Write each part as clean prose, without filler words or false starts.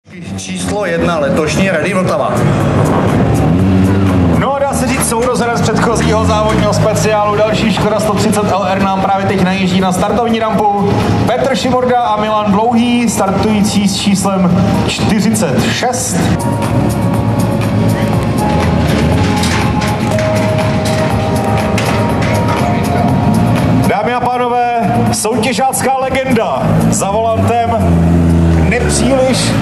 Číslo 1 letošní Rally Vltava. No a dá se říct sourozenec předchozího závodního speciálu. Další Škoda 130 LR nám právě teď najíždí na startovní rampu. Petr Šimorda a Milan Dlouhý, startující s číslem 46. Dámy a pánové, soutěžácká legenda za volantem nepříliš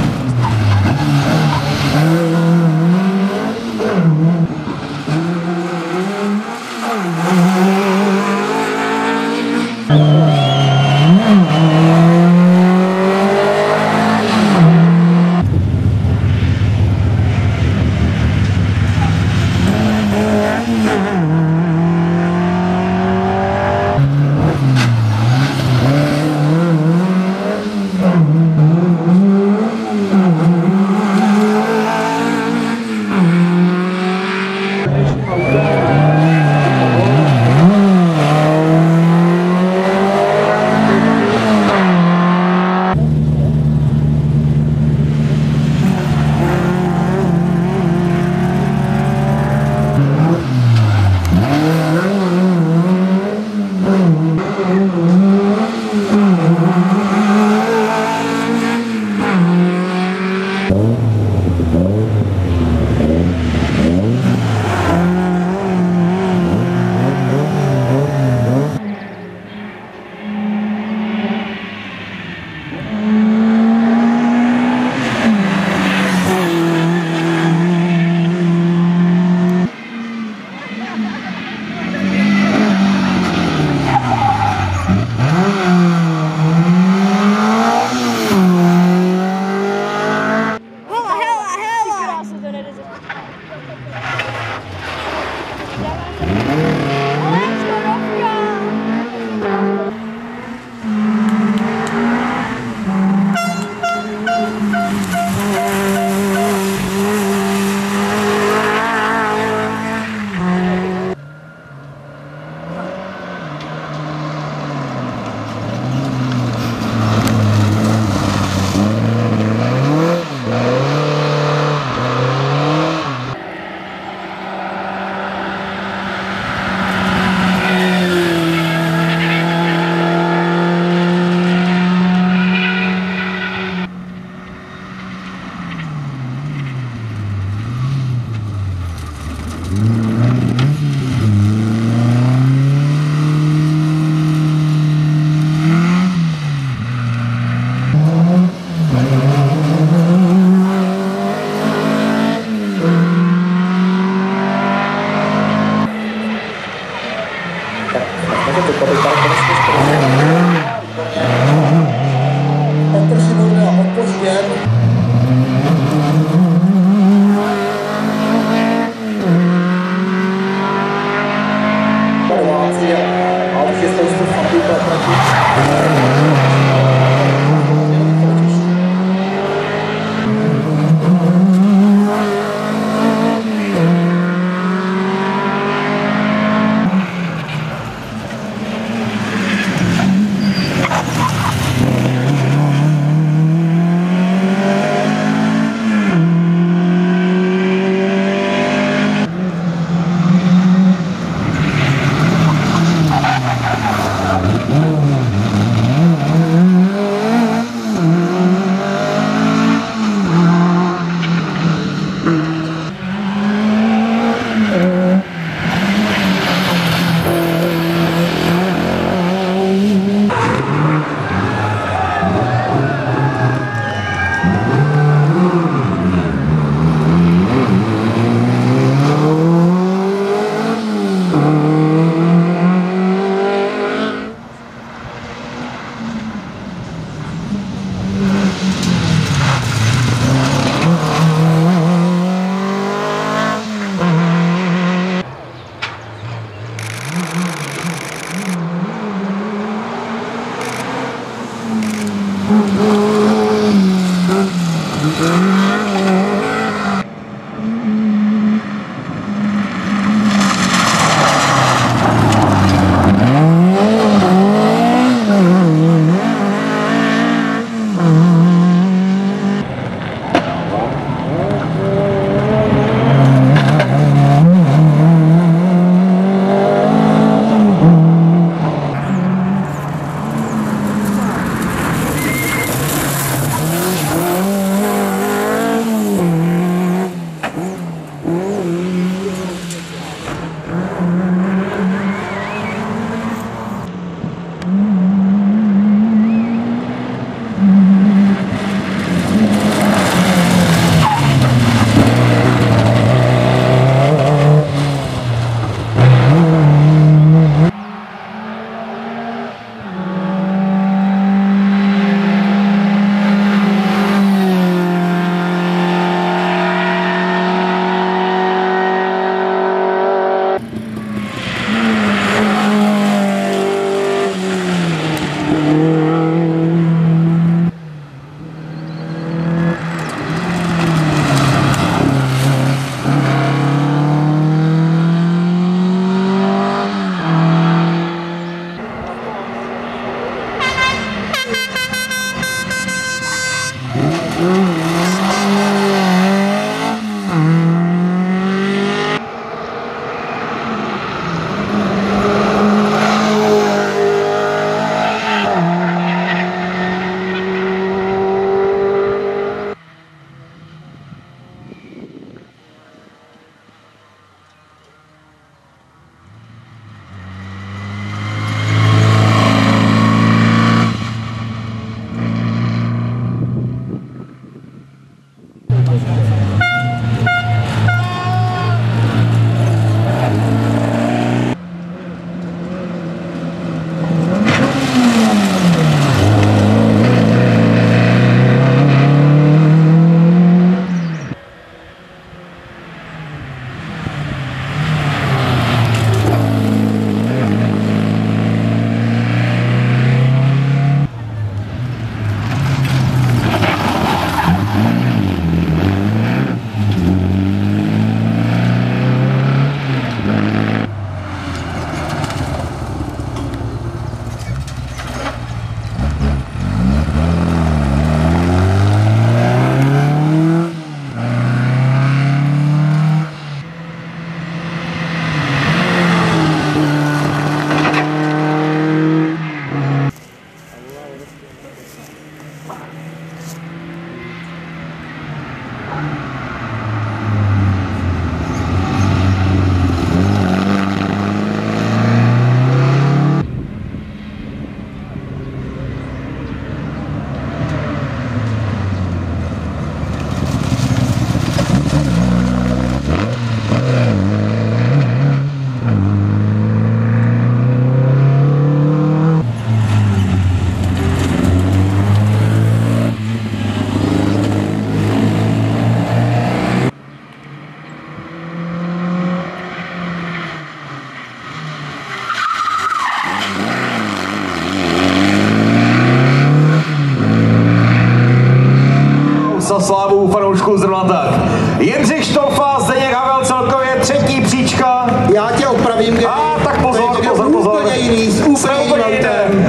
Za slávu fanoušků zrovna tak. Jindřich Štolfa, Zdeněk Havel, celkově třetí příčka. Já tě opravím, tak pozor. Úplně jiný, s úplně jiným autem.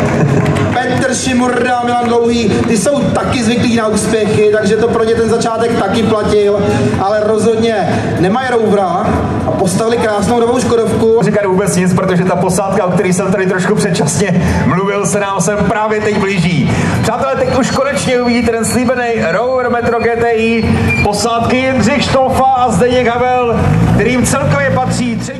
Petr Šimurda, Milan Dlouhý, ty jsou taky zvyklí na úspěchy, takže to pro ně ten začátek taky platil, ale rozhodně nemají rouvra a postavili krásnou novou Škodovku. Říkat vůbec nic, protože ta posádka, o který jsem tady trošku předčasně mluvil, se nám sem právě teď blíží. Přátelé, teď už konečně uvidíte ten slíbený Rover Metro GTI, posádky Jindřich Štolfa a Zdeněk Havel, kterým celkově patří třetí